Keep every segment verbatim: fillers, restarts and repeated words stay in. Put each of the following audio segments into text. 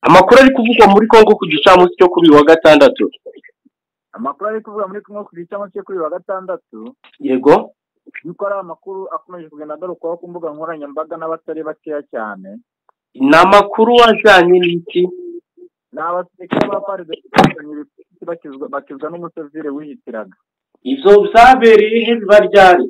amakuru ari kuvugwa muri Kongo ku gicamunsi cyo kuri wa gatandatu. Amakuru ari kuvugwa muri Kongo ku gicamunsi cyo kuri wa gatandatu. Yego. Nuko ari amakuru akomeje kugenda agarukwaho ku mbuga nkoranyambaga n'abatari bakeya cyane. Ni amakuru ajyanye n'iki? Ni abasirikare ba paride bakizwa bakizwa n'umusivile wihitiraga. Ivyo vyabereye he biba ryari?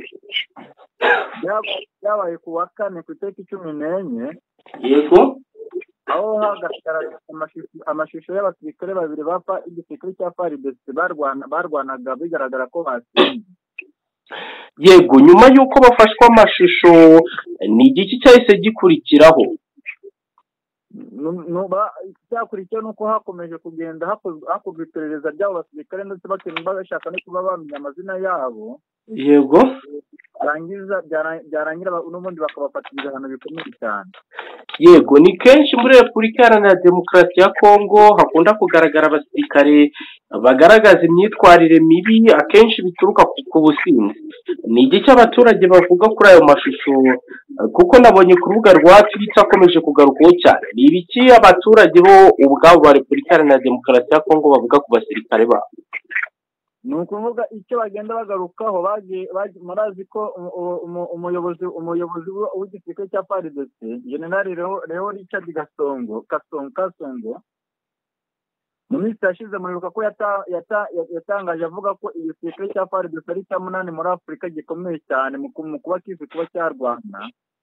Byabaye ku wa kane ku itariki cumi n'enye. Yego. Aho hagaragara amashusho y'abasirikare babiri bapa igisirikare cya paride barwana barwanaga bigaragara ko batsinze. Yego, nyuma yuko bafashwa amashusho ni igiki cyahise gikurikiraho? Nuba cyakurikiye nuko hakomeje kugenda hakozwe iperereza ry'abo basirikare ndetse bakemba bashaka no kuba bamenya amazina yabo. Yego. Barangiza byarangira n'ubundi bakabafatira ibihano bikomeye cyane. Yego, ni kenshi muri Repubulika Iharanira Demokarasi ya Kongo hakunda kugaragara abasirikare bagaragaza imyitwarire mibi akenshi bituruka ku businzi. Ni igice abaturage bavuga kuri ayo mashusho kuko nabonye ku rubuga rwa Twitter akomeje kugarukaho cyane. Ni ibiki abaturage bo ubwabo ba Repubulika Iharanira Demokarasi ya Kongo bavuga ku basirikare babo? Ni ukuvuga icyo bagenda bagarukaho murazi ko umuyobozi umuyobozi w'igisirikare cya Paridesi Generali Leo Richard Gasongo Kasongo Kasongo mu minsi yashize muribuka ko yatangaje avuga ko igisirikare cya Paridesi ari cya munani muri Afurika gikomeye cyane mu kuba kizi kuba cyarwana.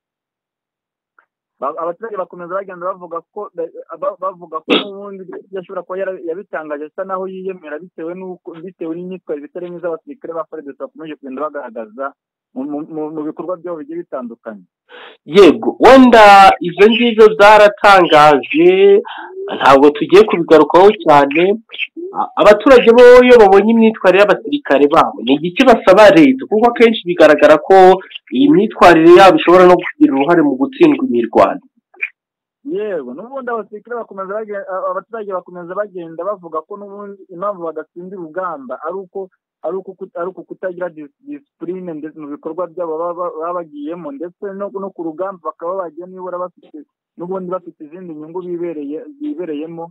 Abaturage bakomeza bagenda bavuga ko bavuga ko n'ubundi yashobora kuba yabitangaje asa naho yiyemera bitewe n'uko bitewe n'imyitwarire itari myiza abasirikare ba Paridesi bakomeje kugenda bagaragaza mu bikorwa byabo bigiye bitandukanye. Yego, wenda izo ngibyo zaratangaje ntabwo tugiye kubigarukaho cyane. Abaturage bo iyo babonye imyitwarire y'abasirikare babo ni igiki basaba leta, kuko akenshi bigaragara ko iyi myitwarire yabo ishobora no kugira uruhare mu gutsindwa imirwano. Yego, n'ubundi abasirikare bakomeza abaturage bakomeza bagenda bavuga ko n'ubundi impamvu badatsindira urugamba ari uko ari uko kutagira disipurine mu bikorwa byabo baba bagiyemo, ndetse no ku rugamba bakaba bagiye nibura bafite n'ubundi bafite izindi nyungu bibereyemo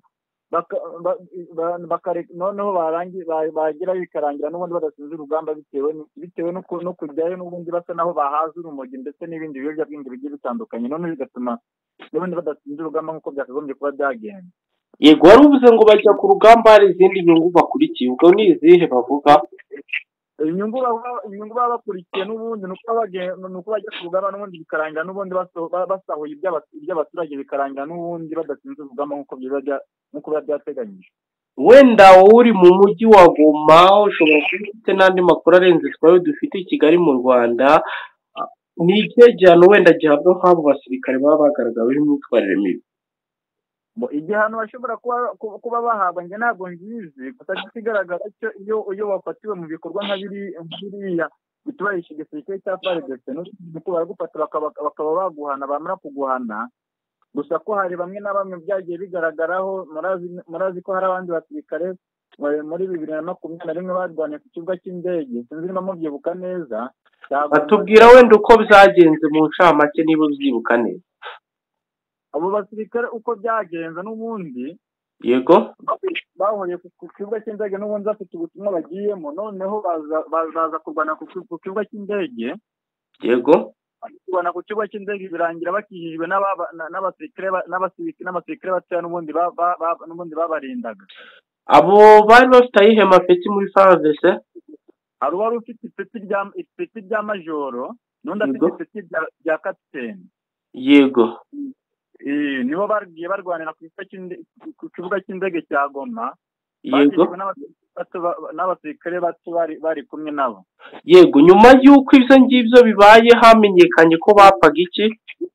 noneho bagira bikarangira n'ubundi badasinze urugamba bitewe no kujyayo n'ubundi basa naho bahaza urumogi ndetse n'ibindi biyobyabwenge bigiye bitandukanye, noneho bigatuma n'ubundi badasinze urugamba nk'uko byakagombye kuba byagenda. Yego, wari uvuze ngo bajya ku rugamba hari izindi nyungu bakurikiye, ubwo ni izihe bavuga? Inyungu baba bakurikiye n'ubundi ni uko bajya ku rugamba n'ubundi bikarangira n'ubundi basahuye iby'abaturage bikarangira n'ubundi badasinze urugamba nk'uko biba byateganyije. Wenda uri mu mujyi wa Goma ushobora kuba ufite n'andi makuru arenze twayo dufite i Kigali mu Rwanda, ni ikihe gihano wenda gihabwa nk'abo basirikare baba bagaragaweho imyitwarire mibi? Igihano bashobora kuba bahabwa njye ntabwo ngizi, gusa kigaragara cyo iyo wafatiwe mu bikorwa nka biriya bitubahisha igisirikare cya Paridesi nuko baragufata bakaba baguhana, bamara kuguhana. Gusa ko hari bamwe na bamwe byagiye bigaragaraho, murazi ko hari abandi basirikare muri bibiri na makumyabiri na rimwe barwaniye ku kibuga cy'indege, sinzi niba mubyibuka neza. Batubwira wenda uko byagenze mu ncamake niba ubyibuka neza. Abo basirikare uko byagenze n'ubundi yego bahuriye ku kibuga cy'indege n'ubundi bafite ubutumwa bagiyemo, noneho baza kurwana ku kibuga cy'indege. Yego, kurwana ku kibuga cy'indege birangira bakijijwe n'abasirikare n'abasirikare batoya n'ubundi n'ubundi babarindaga. Abo bari bafite ayihe mapeti muri Faradese? Hari uwari ufite ipeti rya majoro n'undi afite ipeti rya kapiteni. Yego, nibo bagiye barwanira ku kibuga cy'indege cya Goma. Yego, n'abasirikare bato bari kumwe nabo. Yego, nyuma y'uko ibyo ngibyo bibaye hamenyekanye ko bapfaga iki?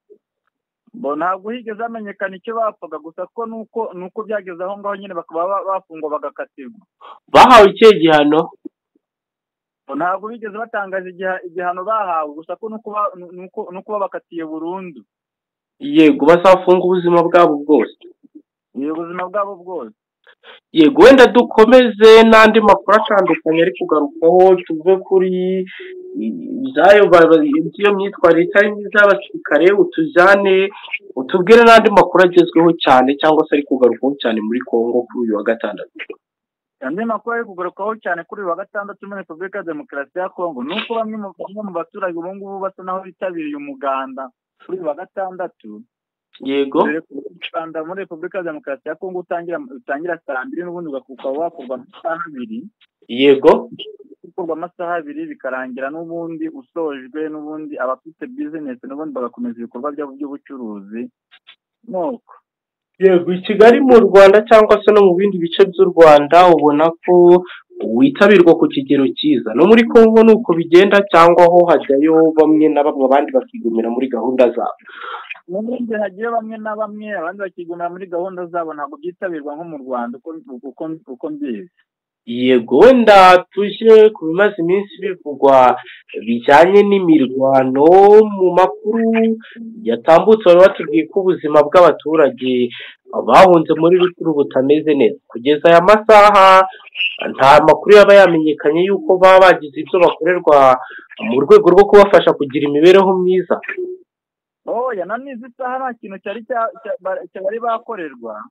Ntabwo higeze hamenyekana icyo bapfaga, gusa ko nuko byageze aho ngaho nyine bakaba bafungwa bagakatirwa. Bahawe ikihe gihano? Ntabwo bigeze batangaza igihano bahawe, gusa ko nuko babakatiye burundu. Yego, bazafunga ubuzima bwabo bwose. Yego, ubuzima bwabo bwose. Yego, wenda dukomeze n'andi makuru atandukanye ari kugarukaho, tuve kuri iyo myitwarire itari myiza y'abasirikare utujyane utubwire n'andi makuru agezweho cyane cyangwa se ari kugarukaho cyane muri Kongo kuri uyu wa gatandatu. andi makuru ari kugarukaho cyane kuri uyu wa gatandatu muri Repubulika ya Demokarasi ya Kongo ni uko bamwe mu baturage ubu ngubu basa naho bitabiriye umuganda kuri uyu wa gatandatu. Yego, umuganda muri Repubulika ya Demokarasi ya Kongo utangira utangira saa mbiri n'ubundi ukaba wakorwa amasaha abiri. yego, gukorwa amasaha abiri bikarangira n'ubundi usojwe n'ubundi abafite bizinesi n'ubundi bagakomeza ibikorwa byabo by'ubucuruzi. nuko yego. I Kigali mu Rwanda cyangwa se no mu bindi bice by'u Rwanda ubona ko witabirwa ku kigero cyiza. No muri Kongo ni uko bigenda cyangwa ho hajyayo bamwe na bamwe abandi bakigumira muri gahunda zabo? n'ubundi hagiye bamwe na bamwe abandi bakigumira muri gahunda zabo, ntabwo byitabirwa nko mu Rwanda uko uko mbizi. Yego, wenda tuje ku bimaze iminsi bivugwa bijyanye n'imirwano. Mu makuru yatambutse bari batubwiye ko ubuzima bw'abaturage bahunze muri Rutshuru butameze neza. Kugeza aya masaha nta makuru yaba yamenyekanye y'uko baba bagize ibyo bakorerwa mu rwego rwo kubafasha kugira imibereho myiza. oya na n'izi saha nta kintu cyari cyari bakorerwa,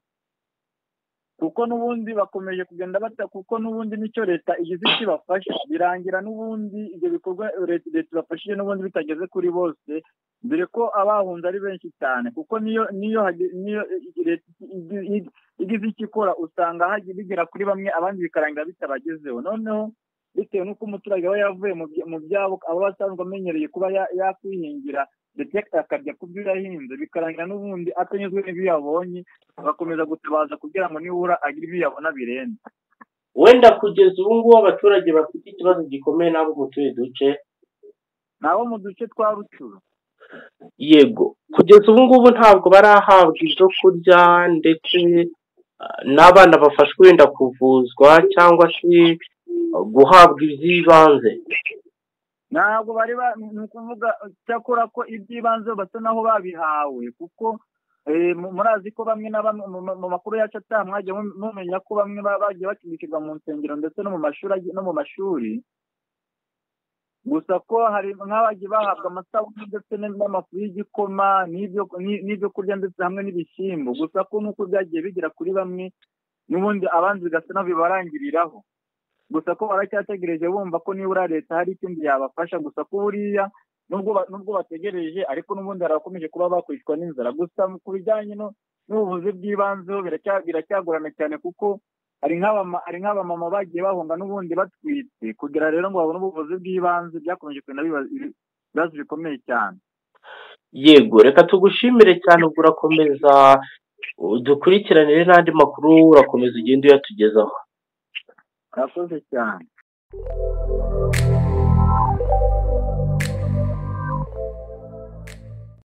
kuko n'ubundi bakomeje kugenda bata kuko n'ubundi nicyo leta igize ikibafasha birangira n'ubundi ibyo bikorwa leta ibafashije n'ubundi bitageze kuri bose, dore ko abahunze ari benshi cyane. kuko niyo niyo niyo leta igize ikikora usanga hagiye bigera kuri bamwe abandi bikarangira bitabagezeho. noneho bitewe n'uko umuturage aba yavuye mu byabo aba basanzwe amenyereye kuba yakwihingira ndetse akajya ku byo yahinze, bikarangira n'ubundi atanyuzwe n'ibyo yabonye agakomeza gutabaza kugira ngo nibura agire ibyo yabona birenze. Wenda kugeza ubu ngubu abaturage bafite ikibazo gikomeye n'abo mu tundi duce, nabo mu duce twa Rutshuru. yego, kugeza ubu ngubu ntabwo barahabwa ibyo kurya ndetse n'abana bafashwe wenda kuvuzwa cyangwa se guhabwa iby'ibanze. ntabwo bari ni ukuvuga cyakora ko iby'ibanze basa naho babihawe, kuko murazi ko bamwe na bamwe mu makuru yacu ataha mwagiye mumenya ko bamwe bagiye bacumbikirwa mu nsengero ndetse no mu mashuri no mu mashuri gusa ko hari nk'abagiye bahabwa amasabune ndetse n'amafu y'igikoma n'ibyo kurya ndetse hamwe n'ibishyimbo, gusa ko nuko byagiye bigera kuri bamwe n'ubundi abanzi bigasa naho bibarangiriraho. gusa ko baracyategereje bumva ko nibura leta hari ikindi yabafasha, gusa ko buriya nubwo bategereje ariko n'ubundi harakomeje kuba bakwicwa n'inzara. gusa ku bijyanye n'ubuvuzi bw'ibanze biracyagorana cyane, kuko hari nk'abamama bagiye bahunga n'ubundi batwite, kugira rero ngo babone ubuvuzi bw'ibanze byakomeje kugenda ibibazo bikomeye cyane. Yego, reka tugushimire cyane, ubwo urakomeza dukurikiranire n'andi makuru, urakomeza ugenda uyatugezaho. Murakoze cyane.